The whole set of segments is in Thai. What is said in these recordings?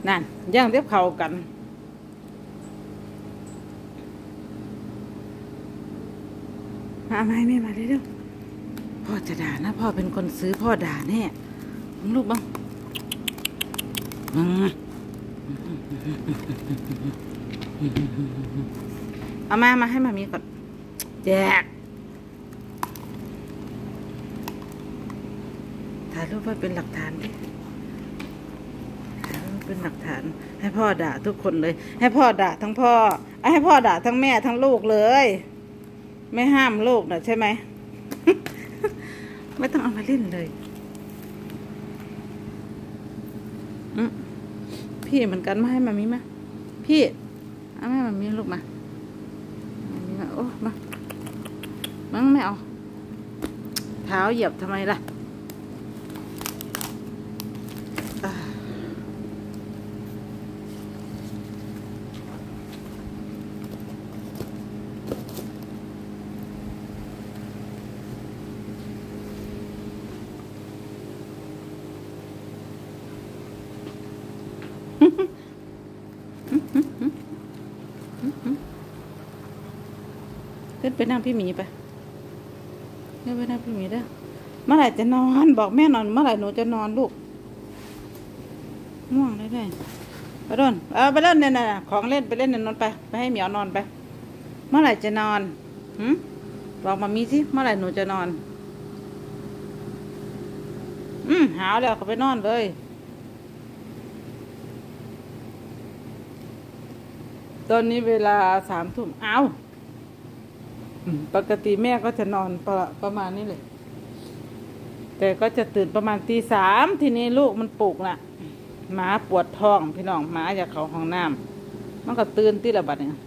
นั่นย่างเทียบเข่ากันมาไหมแม่มาเร็วๆพ่อจะด่านะพ่อเป็นคนซื้อพ่อด่าแน่ลูกบ้างเอามาให้มามีก่อนแจกถ่ายรูปไว้เป็นหลักฐานดิถ่ายรูปเป็นหลักฐานให้พ่อด่าทุกคนเลยให้พ่อด่าทั้งพ่อให้พ่อด่าทั้งแม่ทั้งลูกเลยไม่ห้ามลูกนะใช่ไหม ไม่ต้องเอามาเล่นเลยพี่เหมือนกันมาให้มามีมาพี่เอาแม่มามีลูกมาโอ้มาไม่เอาเท้าเหยียบทำไมล่ะขึ้นไปนั่งพี่หมีไปขึ้นไปนั่งพี่หมีเด้อเมื่อไหร่จะนอนบอกแม่นอนเมื่อไหร่หนูจะนอนลูกง่วงได้ไปโดนไปเล่นเนี่ยนะของเล่นไปเล่นนอนไปให้เหมียวนอนไปเมื่อไหร่จะนอนบอกมามีสิเมื่อไหร่หนูจะนอนหาวแล้วก็ไปนอนเลยตอนนี้เวลา3 ทุ่มเอาปกติแม่ก็จะนอนประมาณนี้เลยแต่ก็จะตื่นประมาณตี 3ทีนี้ลูกมันปลุกน่ะหมาปวดท้องพี่น้องหมาอยากเข้าห้องน้ำมันก็ตื่นตีละบัดเนี่ย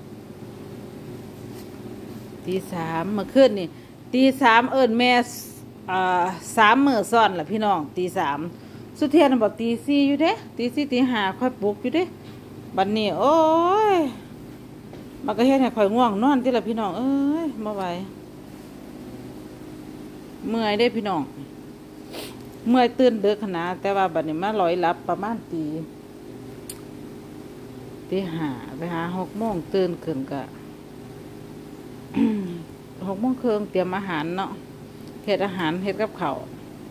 ตี 3เมื่อคืนนี่ตี 3เอิ้นแม่3 มื้อซ้อนล่ะพี่น้องตี 3สุเทียนบอกตี 4อยู่เด้ตี 4 ตี 5ค่อยปลุกอยู่เด้บัดนี้โอ้ยมันก็เฮ็ดให้ข่อยง่วงนอนติละพี่น้องเอ้ยบ่ไหวเมื่อยได้พี่น้องเมื่อยตื่นดึกขนาดแต่ว่าบัดนี้มาลอยหลับประมาณตี 5ไปหา6 โมงตื่นขึ้นก็ 6 โมงครึ่งเตรียมอาหารเนาะเฮ็ดอาหารเฮ็ดกับข้าว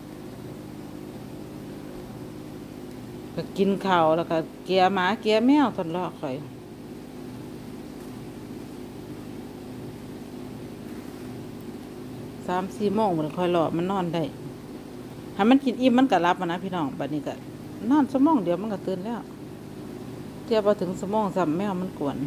ก็กินข้าวแล้วก็เกลี่ยหมาเกลี่ยแมวทนรอข่อย3-4 โมงมันค่อยหลับมันนอนได้ถ้ามันกินอิ่มมันก็รับนะพี่น้องบัดนี้ก็นอนชั่วโมงเดียวมันก็ตื่นแล้วเทียบพอถึงชั่วโมงซ้ำแมวมันกวน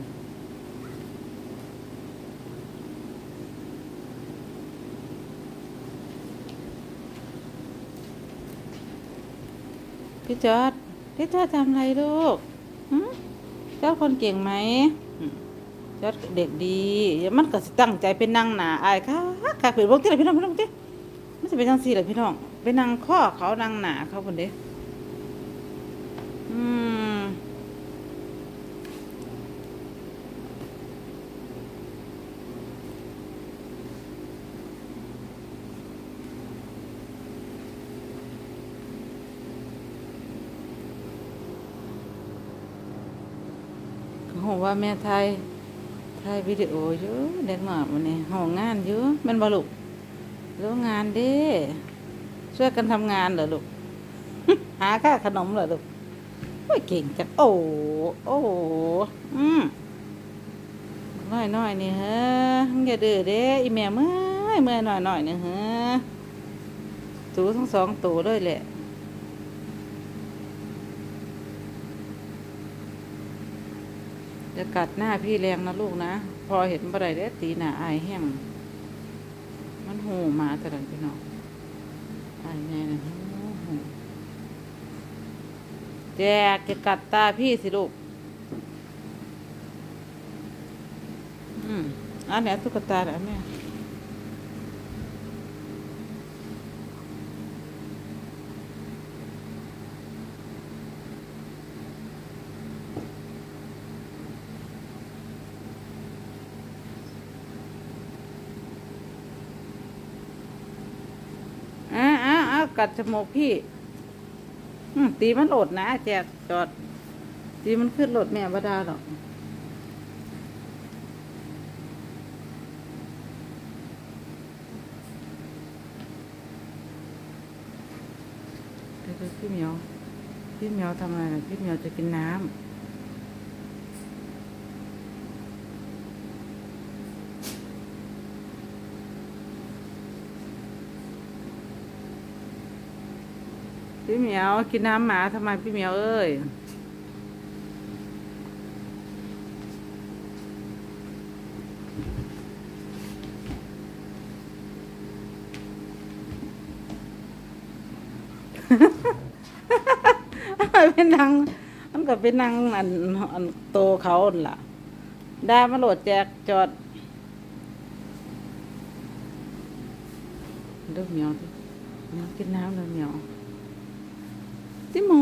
พี่จอดทำอะไรลูกจอดคนเก่งไหมจอดเด็กดีมันก็ตั้งใจเป็นนางหนาอายค่ะเป็นพวกที่ไหนพี่น้องที่ไม่ใช่เป็นจังซี่เลยพี่น้องเป็นนางข้อเขานางหนาเขาคนเดียวโหว่าแม่ไทยวิดีโอเยอะเด็กหน่อยวันนี้ห้องงานเยอะมันบลุกแล้วงานเด้ช่วยกันทำงานเหรอลูก หาค่าขนมเหรอลูกไม่เก่งจังโอ้น้อยนี่ฮะอย่าดื้อเด้อีแม่เมื่อยน้อยนี่ฮะตูทั้ง2 ตัวด้วยแหละจะกัดหน้าพี่แรงนะลูกนะพอเห็นบ่ได้เด้ตีหน้าอายแห้งมันหูมาแต่ละพี่น้องอายแน่นะแจกจะกัดตาพี่สิลูกอันนี้ตุ๊กตาแล้วแม่กัดจมูกพี่ตีมันโหลดนะแจกจอดดีมันขึ้นรถแม่บ่ได้หรอกเดี๋ยวพี่เหมียวทำอะไรนะพี่เหมียวจะกินน้ำพี่เหมียวกินน้ำหมาทำไมพี่เหมียวเอ้ย เป็นนางมันก็เป็นนางอันโตเขาอั่นล่ะได้มาโหลดแจกจอดเด้อเหมียวดิเหมียวกินน้ำเด้อเหมียวจิหมู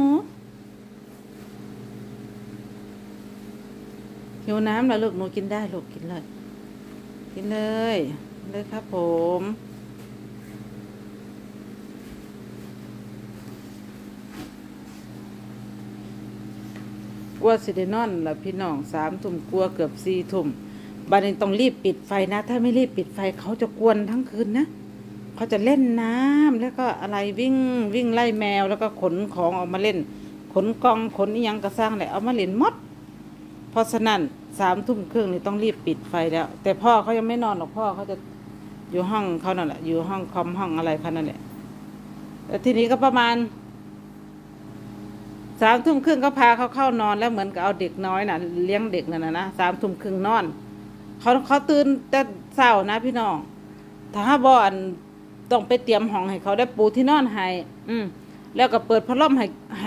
หิวน้ำแล้วลูกหนูกินได้ลูกกินเลยกินเลยเลยครับผมกลัวสิได้นอนล่ะพี่น้อง3 ทุ่มกลัวเกือบ4 ทุ่มบัดนี้ต้องรีบปิดไฟนะถ้าไม่รีบปิดไฟเขาจะกวนทั้งคืนนะเขาจะเล่นน้ำแล้วก็อะไรวิ่งไล่แมวแล้วก็ขนของออกมาเล่นขนกองขนอีหยังกระสร้างแหละเอามาเล่นหมดเพราะฉะนั้น3 ทุ่มครึ่งนี่ต้องรีบปิดไฟแล้วแต่พ่อเขายังไม่นอนหรอกพ่อเขาจะอยู่ห้องเขานั่นแหละอยู่ห้องคอมห้องอะไรเขานั่นแหละแล้วทีนี้ก็ประมาณ3 ทุ่มครึ่งก็พาเขาเข้านอนแล้วเหมือนกับเอาเด็กน้อยน่ะเลี้ยงเด็กนั่นนะ3 ทุ่มครึ่งนอนเขาตื่นแต่เช้านะพี่น้องถ้าบ่อนต้องไปเตรียมห้องให้เขาได้ปูที่นอนให้แล้วก็เปิดพัดลมให้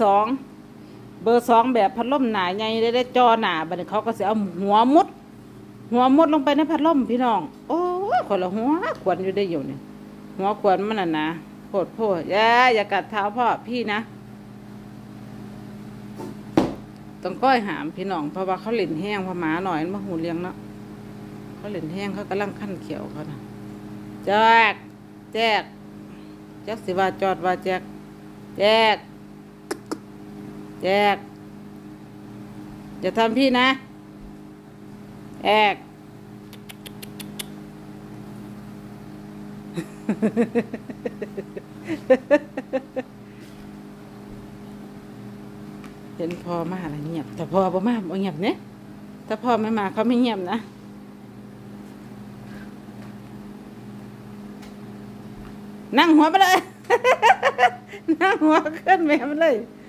เบอร์ 2แบบพัดลมหนาใหญ่ได้จอหนาบัดนี้เขาก็สิเอาหัวมุดลงไปในพัดลมพี่น้องโอ้ยคนละหัวขวนอยู่ได้อยู่นี่หัวขวนมันนะโพดอย่ากัดเท้าพ่อพี่นะต้องก้อยหามพี่น้องเพราะว่าเขาเล่นแห้งพอหมาหน่อยมันมาหูเลี้ยงเนาะเขาเล่นแห้งเขากำลังขั้นเขียวเขานะแจ๊กสิว่าจอดว่าแจ๊กอย่าทำพี่นะแอกเห็นพ่อมาอะไรเงียบแต่พ่อบ่มาบ่เงียบเนี่ยถ้าพ่อไม่มาเขาไม่เงียบนะนั่งหัวไปเลย นั่งหัวขึ้นแม่ไปเลย